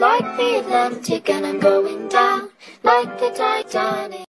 like the Atlantic, and I'm going down like the Titanic.